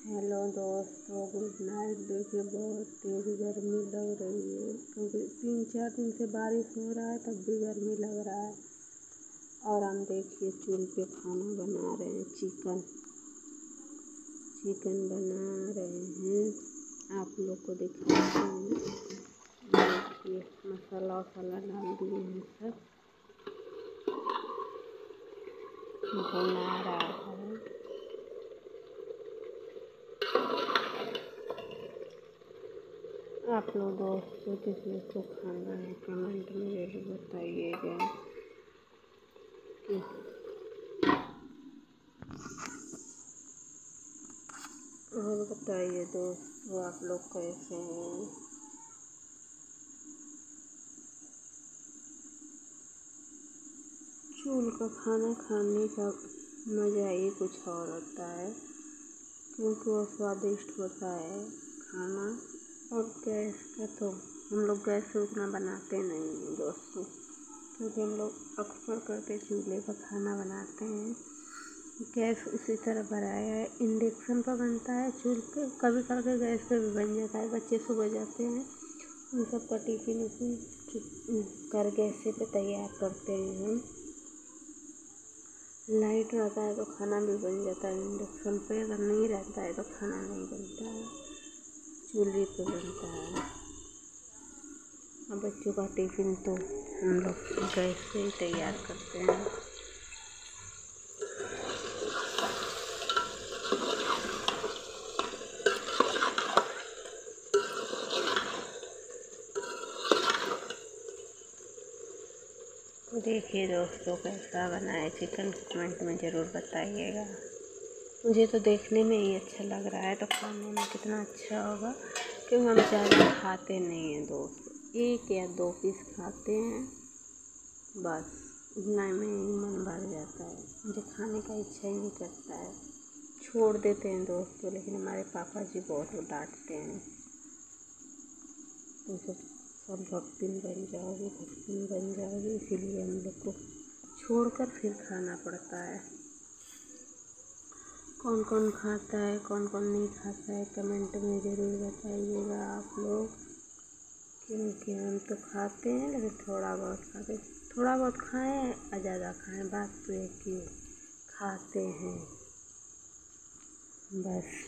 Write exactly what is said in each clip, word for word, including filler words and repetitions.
Hello दोस्तों, good night. देखिए बहुत तेज़ गर्मी लग रही है क्योंकि तीन चार दिन से बारिश हो रहा है, तब भी गर्मी लग रहा है। और हम देखिए चूल्हे पे खाना बना रहे हैं, चिकन चिकन बना रहे हैं। आप लोग को दिखाते हैं। देखिए मसाला वसाला डाल दिए हैं, सब बना रहा है। आप लोग दोस्तों किसी को खाना है कमेंट में जरूर बताइएगा कि और बताइए दोस्तों आप लोग कैसे हैं। चूल्हे का खाना खाने का मज़ा ही कुछ और होता है क्योंकि वो स्वादिष्ट होता है खाना। और गैस का तो हम लोग गैस से उतना बनाते नहीं हैं दोस्तों, क्योंकि हम लोग अक्सर करके चूल्हे पर खाना बनाते हैं। गैस उसी तरह बनाया है, इंडक्शन पर बनता है, चूल्हे पे कभी करके गैस पे भी बन जाता है। बच्चे सुबह जाते हैं, उन सबका टिफिन उफिन कर गैस पे तैयार करते हैं हम। लाइट रहता है तो खाना भी बन जाता है इंडक्शन पे, अगर नहीं रहता है तो खाना नहीं बनता है, चूल्हे पे बनता है। और बच्चों का टिफिन तो हम लोग गैस से ही तैयार करते हैं। देखिए दोस्तों कैसा बना है चिकन, कमेंट में ज़रूर बताइएगा। मुझे तो देखने में ही अच्छा लग रहा है, तो खाने में कितना अच्छा होगा, क्योंकि हम ज़्यादा खाते नहीं हैं दोस्तों, एक या दो पीस खाते हैं बस, इतना में ही मन भर जाता है। मुझे खाने का इच्छा ही नहीं करता है, छोड़ देते हैं दोस्तों। लेकिन हमारे पापा जी बहुत डांटते हैं, तुम सब सब भक्तिन बन जाओगे भक्तिन बन जाओगे, इसीलिए हम लोग को छोड़कर फिर खाना पड़ता है। कौन कौन खाता है कौन कौन नहीं खाता है कमेंट में ज़रूर बताइएगा आप लोग, क्योंकि हम तो खाते हैं लेकिन थोड़ा बहुत खाते हैं। थोड़ा बहुत खाएं या ज़्यादा खाएं, बात तो एक ही है, खाते हैं बस।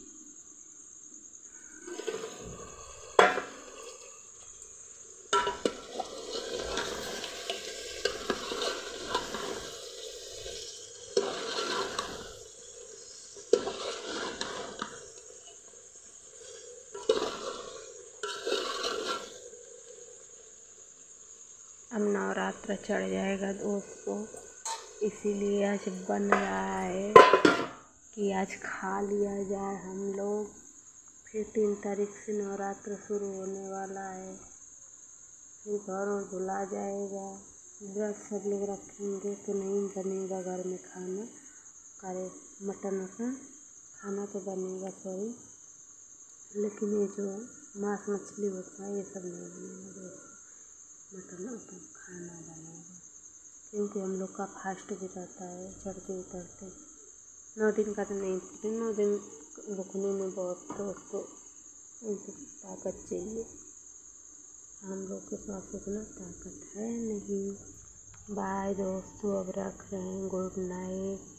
अब नवरात्र चढ़ जाएगा दोस्तों, इसीलिए आज बन रहा है कि आज खा लिया जाए हम लोग। फिर तीन तारीख से नवरात्र शुरू होने वाला है, फिर घर और धुला जाएगा। व्रत सब लोग रखेंगे तो नहीं बनेगा घर में खाना, करे मटन वटन खाना तो बनेगा सॉरी, लेकिन ये जो मांस मछली होता है ये सब नहीं बनेगा दोस्तों। मटन वटन खाना बनेगा क्योंकि हम लोग का फास्ट भी रहता है, चढ़ते उतरते नौ दिन का तो नहीं, नौ दिन रुकने में बहुत दोस्तों उनको ताकत चाहिए, हम लोग के पास उतना ताकत है नहीं। बाय दोस्तों, अब रख रहे हैं, गुड नाइट।